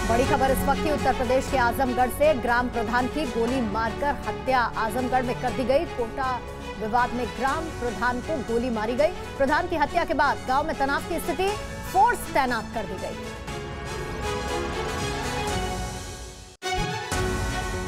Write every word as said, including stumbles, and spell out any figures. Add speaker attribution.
Speaker 1: बड़ी खबर इस वक्त की उत्तर प्रदेश के आजमगढ़ से ग्राम प्रधान की गोली मारकर हत्या आजमगढ़ में कर दी गई। कोटा विवाद में ग्राम प्रधान को गोली मारी गई। प्रधान की हत्या के बाद गांव में तनाव की स्थिति, फोर्स तैनात कर दी गई।